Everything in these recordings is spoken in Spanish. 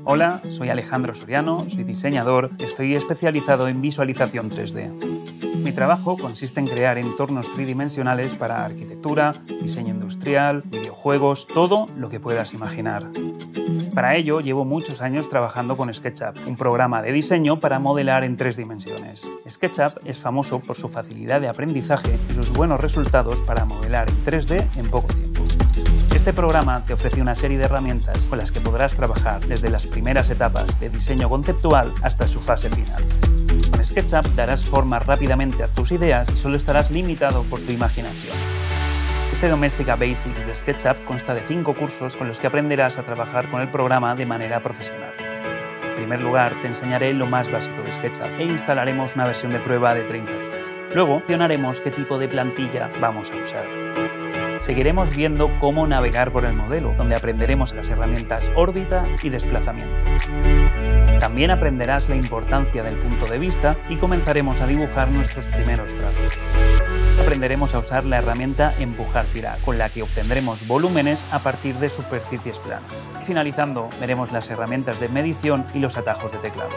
Hola, soy Alejandro Soriano, soy diseñador, estoy especializado en visualización 3D. Mi trabajo consiste en crear entornos tridimensionales para arquitectura, diseño industrial, videojuegos, todo lo que puedas imaginar. Para ello llevo muchos años trabajando con SketchUp, un programa de diseño para modelar en 3 dimensiones. SketchUp es famoso por su facilidad de aprendizaje y sus buenos resultados para modelar en 3D en poco tiempo. Este programa te ofrece una serie de herramientas con las que podrás trabajar desde las primeras etapas de diseño conceptual hasta su fase final. Con SketchUp darás forma rápidamente a tus ideas y solo estarás limitado por tu imaginación. Este Domestika Basics de SketchUp consta de 5 cursos con los que aprenderás a trabajar con el programa de manera profesional. En primer lugar, te enseñaré lo más básico de SketchUp e instalaremos una versión de prueba de 30 días. Luego, mencionaremos qué tipo de plantilla vamos a usar. Seguiremos viendo cómo navegar por el modelo, donde aprenderemos las herramientas órbita y desplazamiento. También aprenderás la importancia del punto de vista y comenzaremos a dibujar nuestros primeros trazos. Aprenderemos a usar la herramienta Empujar-Tirar, con la que obtendremos volúmenes a partir de superficies planas. Finalizando, veremos las herramientas de medición y los atajos de teclado.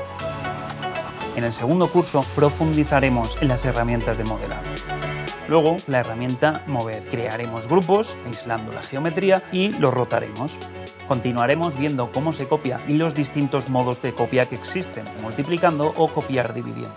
En el segundo curso profundizaremos en las herramientas de modelado. Luego, la herramienta Mover. Crearemos grupos, aislando la geometría y los rotaremos. Continuaremos viendo cómo se copia y los distintos modos de copia que existen, multiplicando o copiar dividiendo.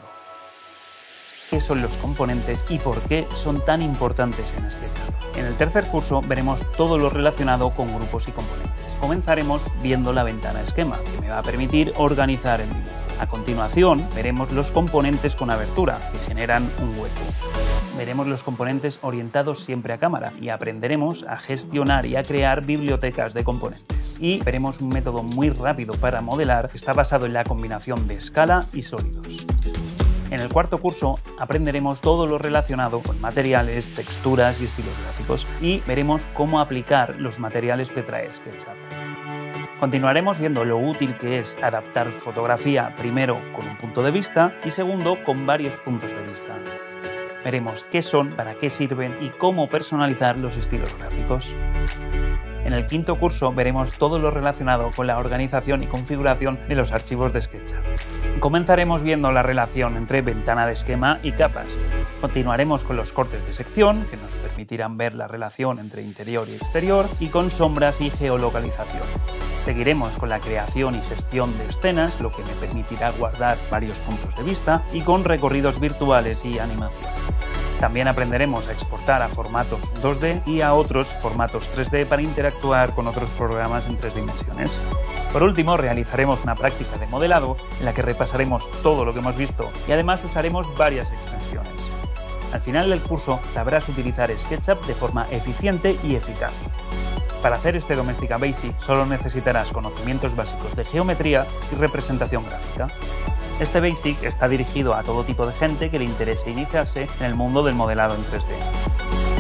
¿Qué son los componentes y por qué son tan importantes en SketchUp? En el tercer curso veremos todo lo relacionado con grupos y componentes. Comenzaremos viendo la ventana esquema, que me va a permitir organizar el dibujo. A continuación, veremos los componentes con abertura, que generan un hueco. Veremos los componentes orientados siempre a cámara y aprenderemos a gestionar y a crear bibliotecas de componentes. Y veremos un método muy rápido para modelar que está basado en la combinación de escala y sólidos. En el cuarto curso aprenderemos todo lo relacionado con materiales, texturas y estilos gráficos y veremos cómo aplicar los materiales que trae SketchUp. Continuaremos viendo lo útil que es adaptar fotografía primero con un punto de vista y segundo con varios puntos de vista. Veremos qué son, para qué sirven y cómo personalizar los estilos gráficos. En el quinto curso veremos todo lo relacionado con la organización y configuración de los archivos de SketchUp. Comenzaremos viendo la relación entre ventana de esquema y capas. Continuaremos con los cortes de sección, que nos permitirán ver la relación entre interior y exterior, y con sombras y geolocalización. Seguiremos con la creación y gestión de escenas, lo que me permitirá guardar varios puntos de vista, y con recorridos virtuales y animación. También aprenderemos a exportar a formatos 2D y a otros formatos 3D para interactuar con otros programas en 3 dimensiones. Por último, realizaremos una práctica de modelado en la que repasaremos todo lo que hemos visto y además usaremos varias extensiones. Al final del curso sabrás utilizar SketchUp de forma eficiente y eficaz. Para hacer este Domestika Basic solo necesitarás conocimientos básicos de geometría y representación gráfica. Este Basic está dirigido a todo tipo de gente que le interese iniciarse en el mundo del modelado en 3D.